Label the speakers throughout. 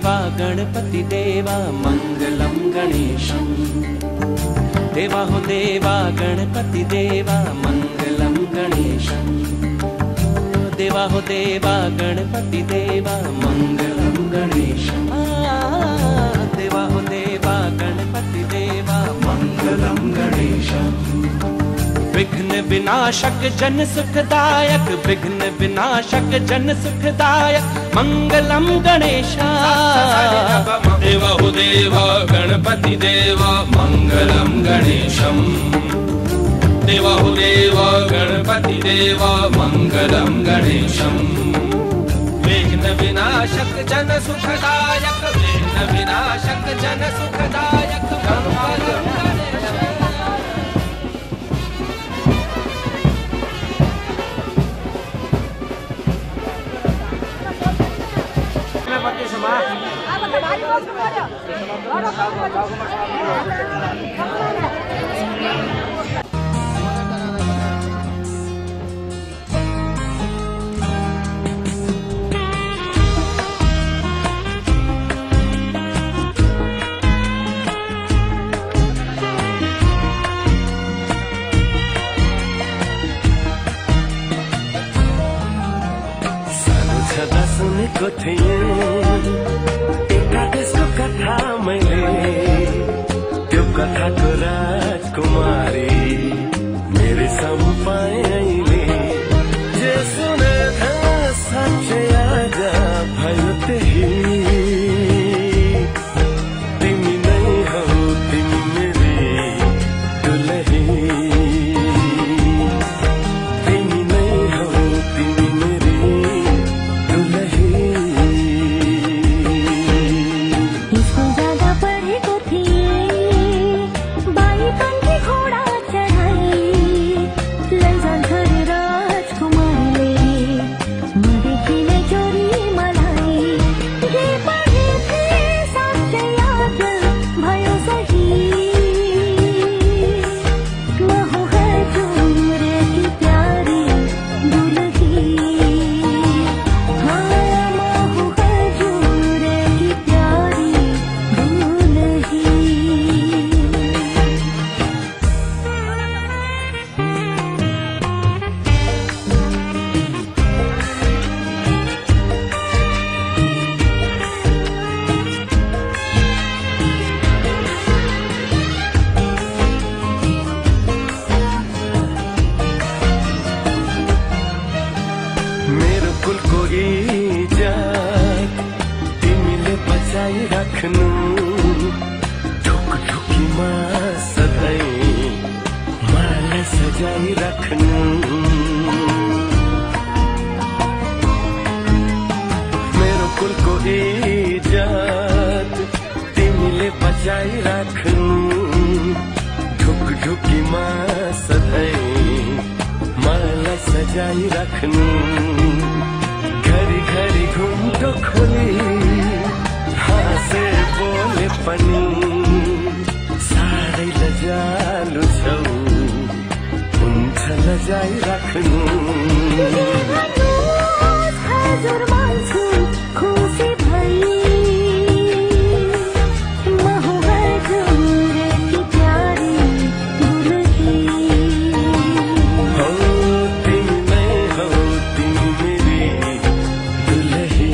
Speaker 1: देवा गणपति देवा मंगलम गणेशम। देवा हो देवा गणपति देवा मंगलम गणेशम। देवा हो देवा गणपति देवा मंगलम गणेशम। देवा हो देवा गणपति देवा मंगलम गणेशम। विघ्न विनाशक जन सुखदायक, विघ्न विनाशक जन सुखदायक मंगलम गणेशा।
Speaker 2: देवा हो देवा गणपति देवा मंगलम गणेशम। देवा हो देवा गणपति देवा मंगलम गणेशम। विघ्न विनाशक जन सुखदायक, विघ्न विनाशक जन सुखदायक मंगलम
Speaker 3: सुनेको थिएँ एकादेशको कथा मैले, त्यो कथाको राजकुमारी मेरै सामु पाएँ अहिले। जे सुने साँच्चै आज भयो त्यही, तिमी नै हौ तिमी मेरी दुलही। तिमी नै हौ तिमी मेरी राख्नु ढुकढुकीमा सधैँ मलाई सजाई राख्नु। मेरो कुलको इज्जत तिमीले बचाई राख्नु ढुकढुकीमा सधैँ मलाई सजाई राख्नु। घरी घरी घुम्टो खोली हाँसे बोले पनि साह्रै लजालु छौ, हुन्छ लजाई राख्नु। हजुर मान्छु खुसी भई, म हुँ हजुरकी प्यारी दुलही। हौ तिमी नै हौ तिमी मेरी दुलही।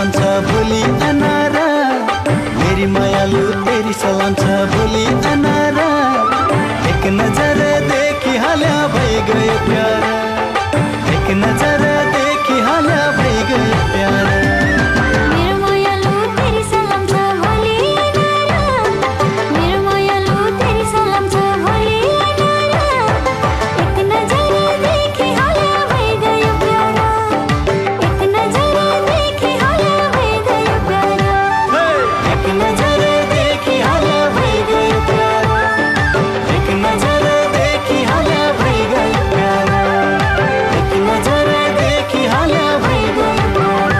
Speaker 4: सलाम छ भोलि अनारा मेरी मायालु तेरी सलाम छ भोलि अनारा एक नजर देखी हाल्या भइ गयो प्यारा एक नजर देखी हाल्या भइ गयो प्यारा
Speaker 5: मेरो मायालु तेरी सलाम छ भोलि अनारा मेरो मायालु तेरी सलाम छ भोलि अनारा एक नजर देखी हाल्या भइ गयो प्यारा एक नजर देखी हाल्या भइ गयो प्यारा
Speaker 4: एक नजर देखी हाल्या भइ गयो प्यारा एक नजर देखी हाल्या भइ गयो प्यारा एक नजर देखी हाल्या भइ गयो प्यारा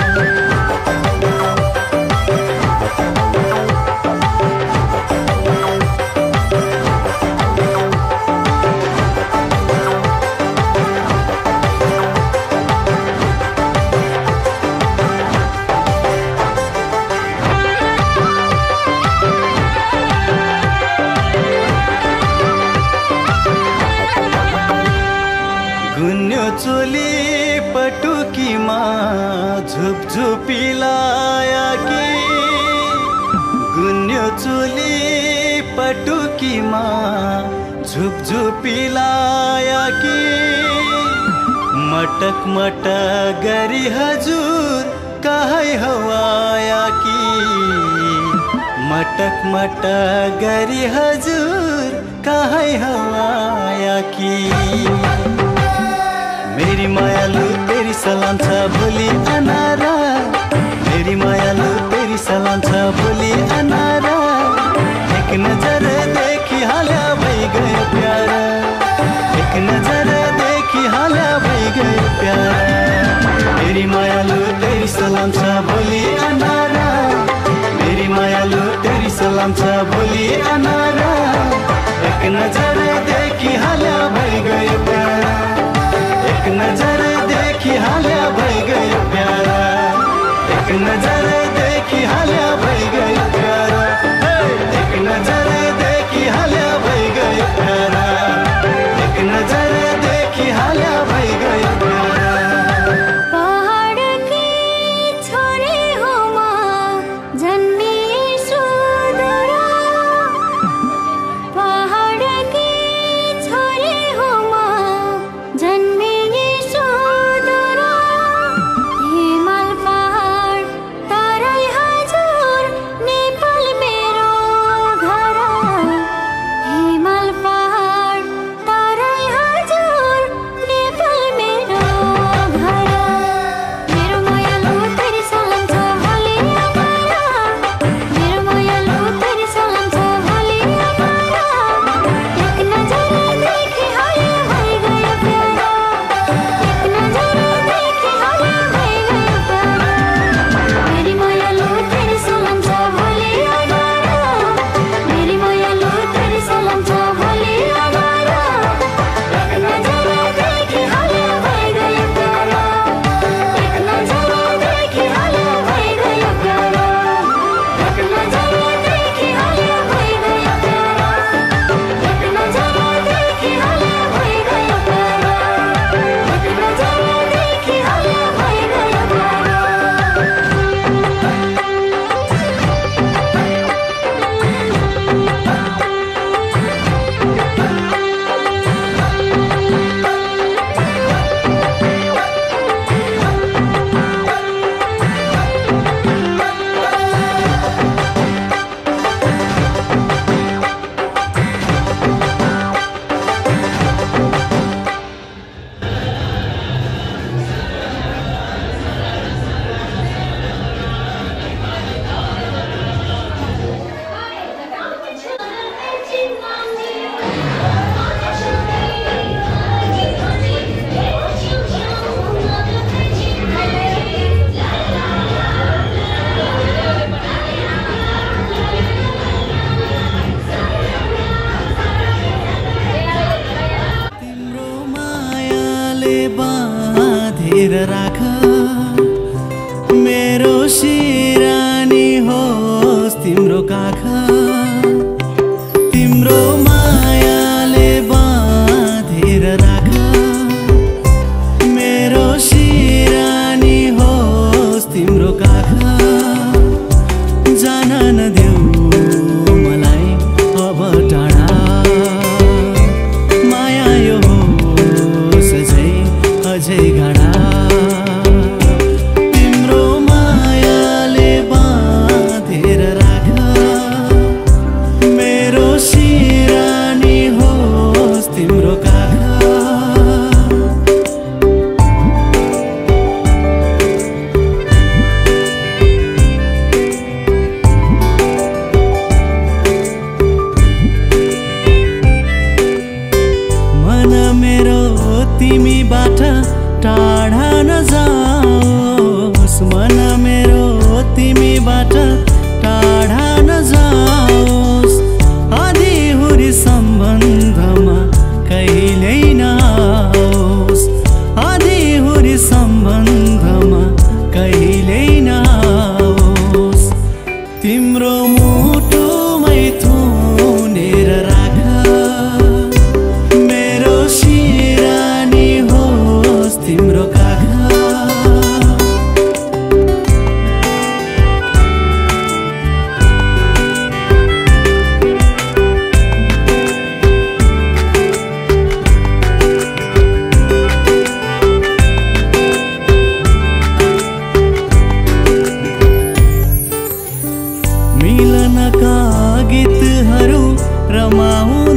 Speaker 4: गुन्यो चोली पटुकीमा झुपझुपी लाया कि गुन्यो चोली पटुकीमा झुपझुपी लाया कि मटक मटक गरी हजुर कहाँ हवाया कि मटक मटक गरी हजुर कहाँ हवाया कि मेरी मायालु तेरी सलाम छ भोलि अनारा मेरी मायालु तेरी सलाम छ भोलि अनारा एक नजर देखी हाल्या भइ गयो प्यारा एक नजर देखी हाल्या भइ गयो प्यारा मेरी मायालु तेरी सलाम छ भोलि अनारा मेरी मायालु तेरी सलाम छ भोलि अनारा एक नजर देखी हाल्या भइ गयो प्यारा एक नजर देखी हाल्या भइ गयो प्यारा एक नजर देखी हाल्या भइ गयो प्यारा एक नजर देखी हाल्या भइ गयो प्यारा एक नजर देखी हाल्या भइ गयो प्यारा
Speaker 5: पहाड की छोरी हो म जन्मी सुदूरा पहाड की छोरी हो म जन्मी सुदूरा हिमाल पहाड तराई हजुर नेपाल मेरो घर हिमाल पहाड तराई हजुर नेपाल मेरो घर मेरो मायालु तेरी सलाम छ भोलि अनारा मेरो मायालु तेरी सलाम छ भोलि अनारा एक नजर देखी हाल्या भइ गयो प्यारा एक नजर देखी हाल्या भइ गयो प्यारा मेरी मायालु तेरी सलाम छ भोलि अनारा मेरी मायालु तेरी सलाम छ भोलि अनारा एक नजर देखी हाल्या भइ गयो प्यारा एक नजर देखी हाल्या भइ गयो प्यारा एक नजर देखी हाल्या भइ गयो प्यारा एक नजर देखी हाल्या भइ गयो प्यारा एक नजर देखी हाल्या भइ गयो प्यारा
Speaker 4: तिम्रो मायाले बाँधेर राख मेरो सिरानी होस् तिम्रो काख तिम्रो मायाले बाँधेर राख मेरो सिरानी होस् तिम्रो काख रमाउँ